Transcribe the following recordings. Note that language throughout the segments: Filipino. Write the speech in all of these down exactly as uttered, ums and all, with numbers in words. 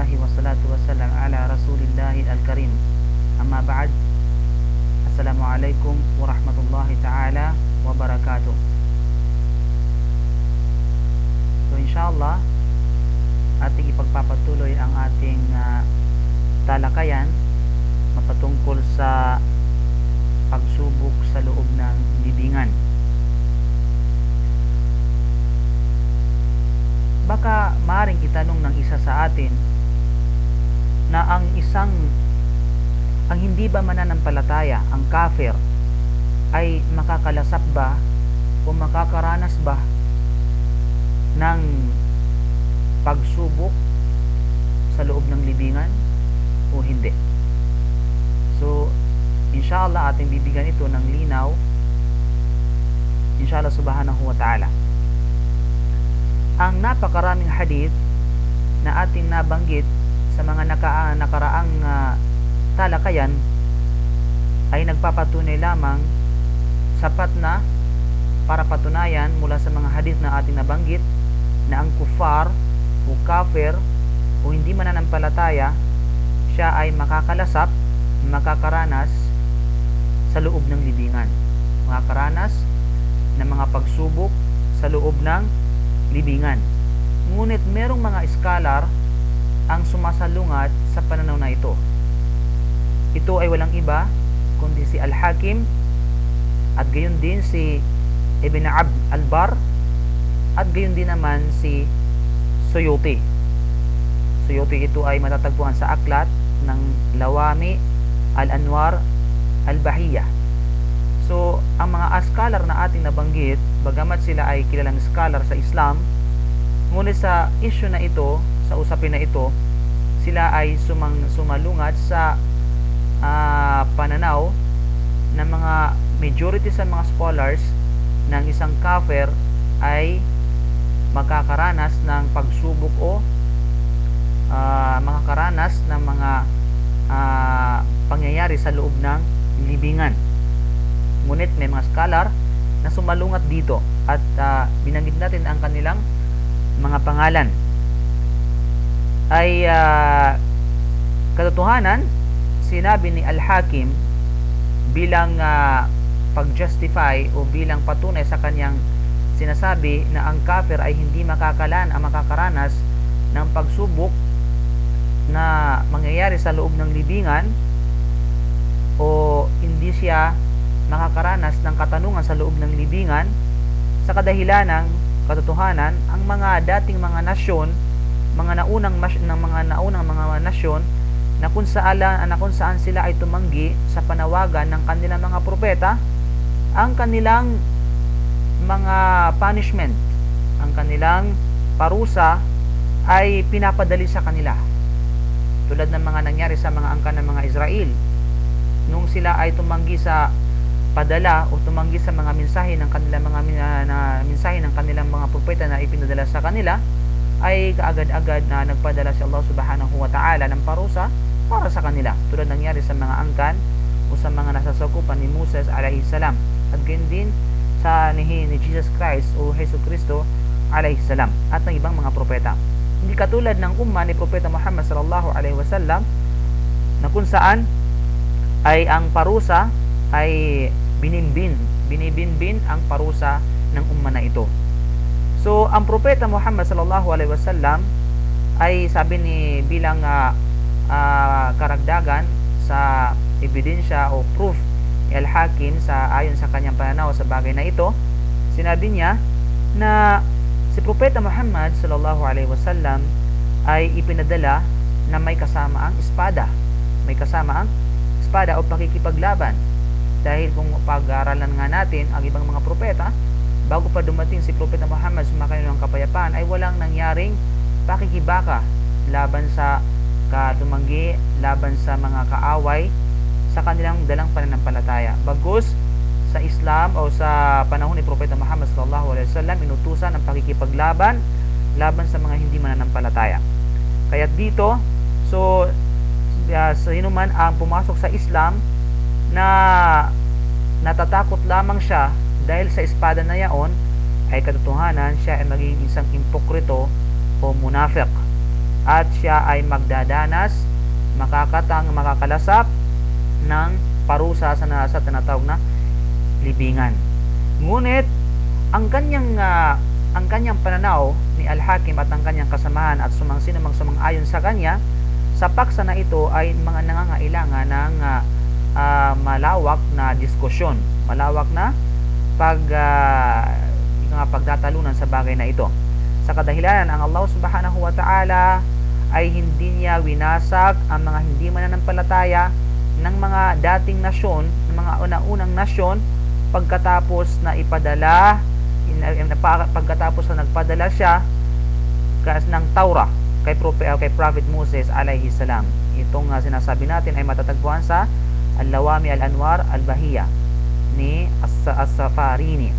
Alhamdulillah wassalatu wassalam ala Rasulillahi al-Karim. Amma ba'd. Assalamualaikum warahmatullahi ta'ala wabarakatuh. So inshallah, ating ipagpapatuloy ang ating uh, talakayan mapatungkol sa pagsubok sa loob ng libingan. Baka maaaring itanong ng isa sa atin na ang isang ang hindi ba mananampalataya, ang kafir, ay makakalasap ba o makakaranas ba ng pagsubok sa loob ng libingan o hindi? So inshallah ating bibigyan ito ng linaw, inshallah subhanahu wa ta'ala. Ang napakaraming hadith na ating nabanggit sa mga naka, nakaraang uh, talakayan ay nagpapatunay lamang sapat na para patunayan mula sa mga hadith na ating nabanggit na ang kufar o kafir o hindi mananampalataya, siya ay makakalasap, makakaranas sa loob ng libingan, makakaranas ng mga pagsubok sa loob ng libingan. Ngunit merong mga scholar ang sumasalungat sa pananaw na ito. Ito ay walang iba kundi si Al-Hakim at gayon din si Ibn Abd al-Bar at gayon din naman si Suyuti. Suyuti ito ay matatagpuan sa aklat ng Lawami al-Anwar al-Bahiyah. So, ang mga scholar na ating nabanggit, bagamat sila ay kilalang scholar sa Islam, ngunit sa issue na ito, sa usapin na ito, sila ay sumang, sumalungat sa uh, pananaw ng mga majority sa mga scholars ng isang kafir ay makakaranas ng pagsubok o uh, makakaranas ng mga uh, pangyayari sa loob ng libingan. Ngunit may mga scholar na sumalungat dito at uh, binanggit natin ang kanilang mga pangalan. Ay uh, katotohanan, sinabi ni Al-Hakim bilang uh, pag-justify o bilang patunay sa kanyang sinasabi na ang kafir ay hindi makakalan ang makakaranas ng pagsubok na mangyayari sa loob ng libingan o hindi siya nakakaranas ng katanungan sa loob ng libingan sa kadahilan ng katotohanan ang mga dating mga nasyon, mga naunang ng mga naunang mga nasyon na kung saan na kung saan sila ay tumanggi sa panawagan ng kanilang mga propeta, ang kanilang mga punishment, ang kanilang parusa ay pinapadali sa kanila. Tulad ng mga nangyari sa mga angkan ng mga Israel nung sila ay tumanggi sa padala o tumanggi sa mga mensahe ng kanilang mga uh, na mensahe ng kanilang mga propeta na ipinadala sa kanila, ay kaagad-agad na nagpadala si Allah subhanahu wa ta'ala ng parusa para sa kanila, tulad nangyari sa mga angkan o sa mga nasasakupan ni Moses alayhi salam at gayon din sa ni, ni Jesus Christ o Hesus Kristo alayhi salam at ng ibang mga propeta. Hindi katulad ng umma ni Propeta Muhammad sallallahu alaihi wasallam na kung saan ay ang parusa ay binibin, binibinbin ang parusa ng umma na ito. So, ang Propeta Muhammad sallallahu alaihi wasallam ay sabi ni bilang uh, uh, karagdagan sa ebidensya o proof ni Al-Hakim sa ayon sa kanyang pananaw sa bagay na ito, sinabi niya na si Propeta Muhammad sallallahu alaihi wasallam ay ipinadala na may kasama ang espada, may kasama ang espada o pakikipaglaban. Dahil kung pag-aaralan nga natin ang ibang mga propeta, bago pa dumating si Propeta Muhammad sumakay ng kapayapaan, ay walang nangyaring pakikibaka laban sa katumanggi, laban sa mga kaaway sa kanilang dalang pananampalataya. Bagkus sa Islam o sa panahon ni Propeta Muhammad sallallahu alaihi wasallam, inutusan ang pakikipaglaban laban sa mga hindi mananampalataya. Kaya dito, so uh, sino man ang pumasok sa Islam na natatakot lamang siya dahil sa espada na yaon, ay katotohanan siya ay magiging isang impokrito o munafiq. at siya ay magdadanas, makakatang, makakalasap ng parusa sa, na, sa tinatawag na libingan. Ngunit ang kanyang uh, ang kanyang pananaw ni Al-Hakim at ang kanyang kasamahan at sumang sino mang sumang-ayon sa kanya sa paksa na ito ay mga nangangailangan ng uh, uh, malawak na diskusyon, malawak na pag uh, nga pagtatalunan sa bagay na ito. Sa kadahilanan, ang Allah Subhanahu wa Ta'ala ay hindi niya winasag ang mga hindi mananampalataya ng mga dating nasyon, ng mga una-unang nasyon, pagkatapos na ipadala pagkatapos na nagpadala siya ng Taurah kay Prophet, kay Prophet Moses alayhi salam. Itong uh, sinasabi natin ay matatagpuan sa Al-Lawami Al-Anwar Al-Bahiyya ni As-Safarini.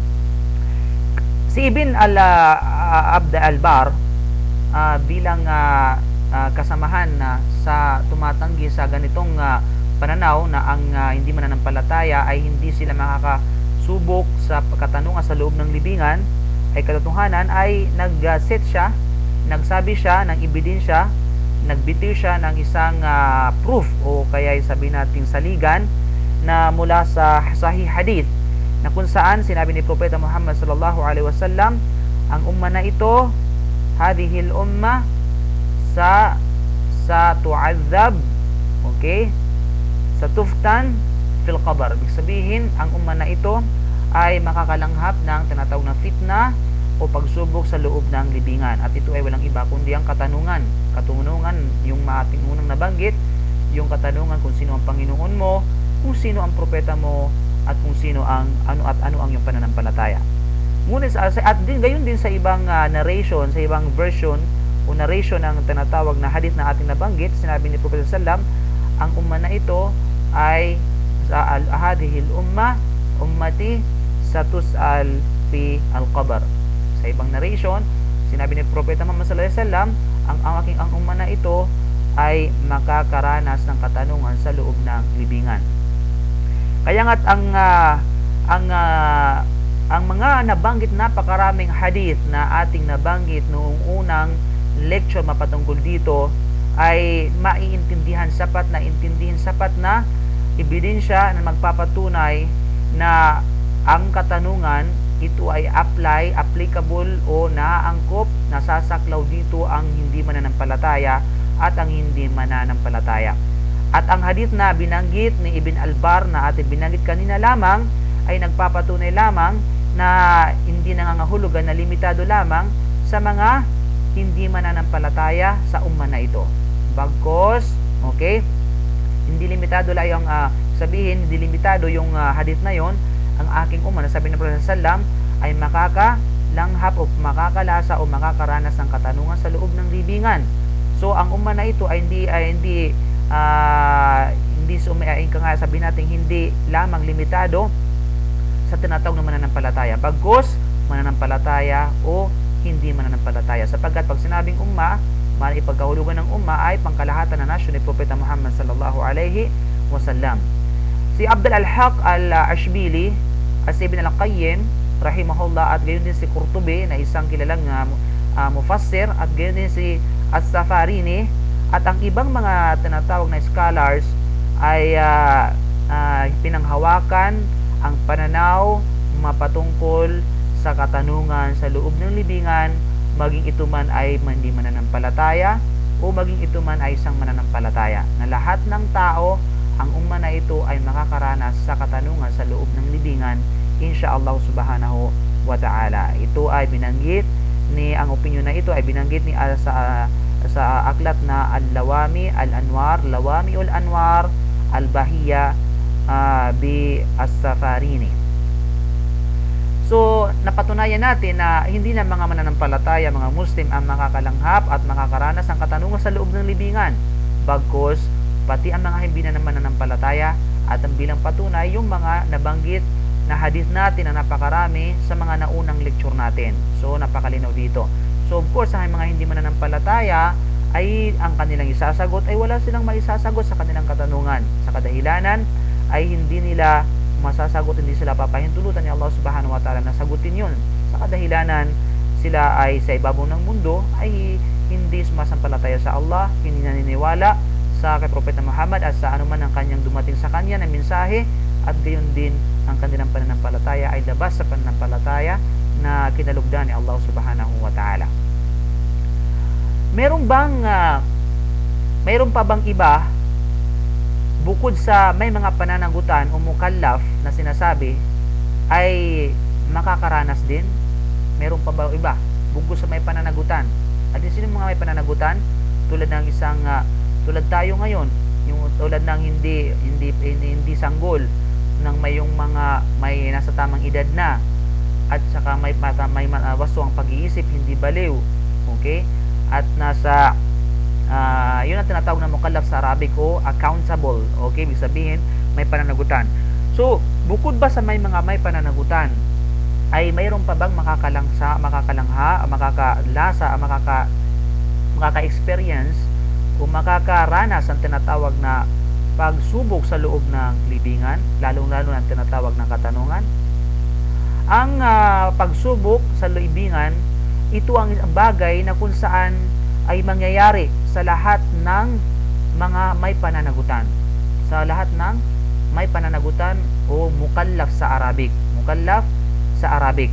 Si Ibn Al-Abd Al-Bar uh, bilang uh, uh, kasamahan na uh, sa tumatanggi sa ganitong uh, pananaw na ang uh, hindi mananampalataya ay hindi sila makakasubok sa katanungan sa loob ng libingan, ay katotohanan ay nag-set siya, nagsabi siya ng ebidensya, nagbitiw siya ng isang uh, proof o kaya sabihin natin saligan na mula sa Sahih Hadith na kung saan sinabi ni Propeta Muhammad sallallahu alaihi wasallam, ang umma na ito, hadihil umma sa sa tu'adzab, okay, sa tuftan fil qabr. Ibig sabihin, ang umma na ito ay makakalanghap ng tinatawag na fitna o pagsubok sa loob ng libingan. At ito ay walang iba kundi ang katanungan. Katanungan, yung ating unang nabanggit, yung katanungan kung sino ang Panginoon mo, kung sino ang propeta mo, at kung sino ang ano at ano ang iyong pananampalataya. Ngunit at din gayon din sa ibang uh, narration, sa ibang version o narration ng tinatawag na hadith na ating nabanggit, sinabi ni Propeta sallam, ang umma na ito ay sa al-ahadihil umma ummati satus'al fi al-qabr. Sa ibang narration, sinabi ni Propeta Muhammad sallallahu alaihi wasallam, ang ang aking ang umma na ito ay makakaranas ng katanungan sa loob ng libingan. Kaya nga't ang uh, ang uh, ang mga nabanggit napakaraming hadith na ating nabanggit noong unang lecture mapatungkol dito ay maiintindihan sapat na intindihin sapat na ebidensya na magpapatunay na ang katanungan ito ay apply, applicable o naaangkop, nasasaklaw dito ang hindi mananampalataya at ang hindi mananampalataya. At ang hadith na binanggit ni Ibn Al-Bar na ating binanggit kanina lamang ay nagpapatunay lamang na hindi nangangahulugan na limitado lamang sa mga hindi mananampalataya sa umma na ito. Bagkos, okay, hindi limitado lang yung uh, sabihin, hindi limitado yung uh, hadith na yon, ang aking umma na sabi ng Prophet sallam ay makakalanghap o makakalasa o makakaranas ng katanungan sa loob ng libingan. So ang umma na ito ay hindi ay hindi uh, hindi sumayain ka nga sabihin natin hindi lamang limitado sa tinatawag na mananampalataya, bagkos mananampalataya o hindi mananampalataya, sapagkat pag sinabing umma, maipagkahulugan ng umma ay pangkalahatan na nasyon ni Propeta Muhammad sallallahu alaihi wasallam. Si Abdul Al-Haq Al-Ashbili at si Ibn Al-Qayyim rahimahullah at gayon din si Qurtubi na isang kilalang uh, uh, mufassir at gayon din si As-Safarini at ang ibang mga tinatawag na scholars ay uh, uh, pinanghawakan ang pananaw mapatungkol sa katanungan sa loob ng libingan, maging ito man ay hindi mananampalataya o maging ito man ay isang mananampalataya, na lahat ng tao, ang umma na ito ay makakaranas sa katanungan sa loob ng libingan, insyaallah subhanahu wa ta'ala. Ito ay binanggit ni, ang opinion na ito ay binanggit ni uh, sa, uh, sa aklat na Al-Lawami Al-Anwar, Lawami Al-Anwar Al-Bahiyya uh, bi As-Safarini. So, napatunayan natin na hindi na mga mananampalataya, mga Muslim ang makakalanghap at makakaranas ng katanungan sa loob ng libingan, bagkos pati ang mga hindi na mananampalataya, at ang bilang patunay yung mga nabanggit na hadith natin na napakarami sa mga naunang lecture natin. So, napakalinaw dito. So, of course, ang mga hindi mananampalataya ay ang kanilang isasagot ay wala silang maisasagot sa kanilang katanungan. Sa kadahilanan ay hindi nila masasagot, hindi sila papahintulutan ni Allah subhanahu wa ta'ala na sagutin yun. Sa kadahilanan, sila ay sa ibabaw ng mundo ay hindi sumasampalataya sa Allah, hindi naniniwala sa kay Propeta Muhammad at sa anuman ang kanyang dumating sa kanya na mensahe, at gayon din ang kanilang pananampalataya ay labas sa pananampalataya na kinalugdan ni Allah subhanahu wa ta'ala. Meron bang uh, meron pa bang iba bukod sa may mga pananagutan o mukallaf na sinasabi ay makakaranas din? Meron pa ba iba bukod sa may pananagutan? At sino mga may pananagutan? Tulad ng isang uh, tulad tayo ngayon, yung tulad ng hindi hindi hindi, hindi sanggol ng may yung mga may nasa tamang edad na, at saka may mata may uh, waswang pag-iisip, hindi baliw. Okay? At nasa uh, yun ang tinatawag na mukallaf sa Arabic o accountable. Okay? Ibig sabihin may pananagutan. So, bukod ba sa may mga may pananagutan, ay mayroon pa bang makakalangsa, makakalangha, makakalasa, makaka makaka-experience o makakaranas ang tinatawag na pagsubok sa loob ng libingan, lalong-lalo ang tinatawag na katanungan? Ang uh, pagsubok sa libingan, ito ang bagay na kung saan ay mangyayari sa lahat ng mga may pananagutan. Sa lahat ng may pananagutan o mukallaf sa Arabic. Mukallaf sa Arabic.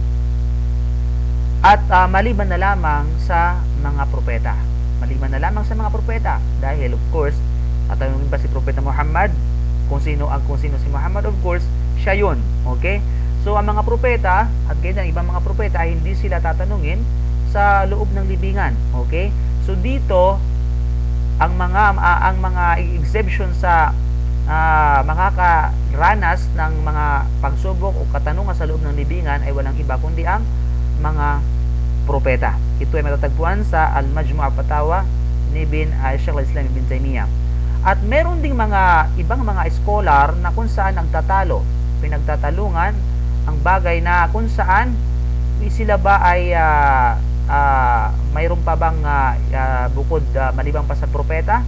At uh, maliban na lamang sa mga propeta. Maliban na lamang sa mga propeta, dahil of course tatanungin ba si Propeta Muhammad kung sino ang kung sino si Muhammad? Of course siya yun. Okay, so ang mga propeta at ganyan ibang mga propeta ay hindi sila tatanungin sa loob ng libingan. Okay, so dito ang mga uh, ang mga exception sa uh, makakaranas ng mga pagsubok o katanungan sa loob ng libingan ay walang iba kundi ang mga propeta. Ito ay matatagpuan sa Al-Majmu' Fatawa ni bin uh, Shaykh al-Islam Ibn Taymiyyah. At meron ding mga ibang mga scholar na kung saan nagtatalo, pinagtatalungan ang bagay na kung saan sila ba ay uh, uh, mayroon pa bang uh, uh, bukod uh, maliban pa sa propeta,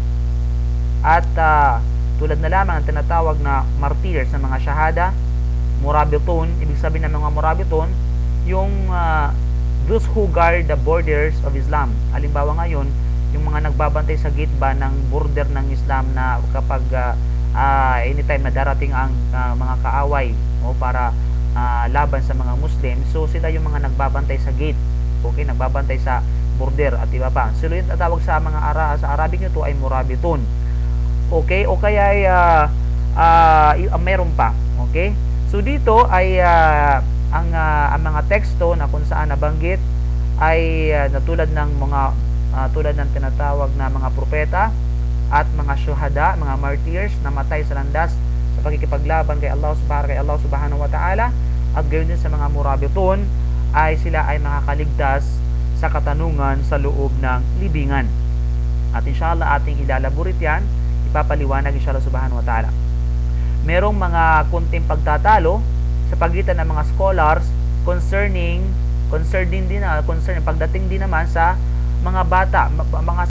at uh, tulad na lamang ang tinatawag na martyrs ng mga shahada, murabitun. Ibig sabihin ng mga murabitun yung uh, those who guard the borders of Islam. Halimbawa ngayon, yung mga nagbabantay sa gate ba ng border ng Islam, na kapag uh, uh, anytime na darating ang uh, mga kaaway o para uh, laban sa mga Muslim, so sila yung mga nagbabantay sa gate. Okay, nagbabantay sa border at iba pa. Sila yung tatawag sa mga ara sa Arabic nito ay murabitun. Okay, o kaya ay uh, uh, uh, meron pa. Okay, so dito ay uh, ang uh, ang mga teksto na kung saan nabanggit ay uh, natulad ng mga uh, tulad ng tinatawag na mga propeta at mga syuhada, mga martyrs na matay sa landas sa pagkikipaglaban kay Allah subhanahu kay Allah subhanahu wa ta'ala, at gayon din sa mga murabitun ay sila ay makakaligtas sa katanungan sa loob ng libingan. At inshallah ating ilalaborit yan, ipapaliwanag inshallah subhanahu wa ta'ala. Merong mga kunting pagtatalo sa pagitan ng mga scholars concerning concerning din na concerning pagdating din naman sa mga bata, mga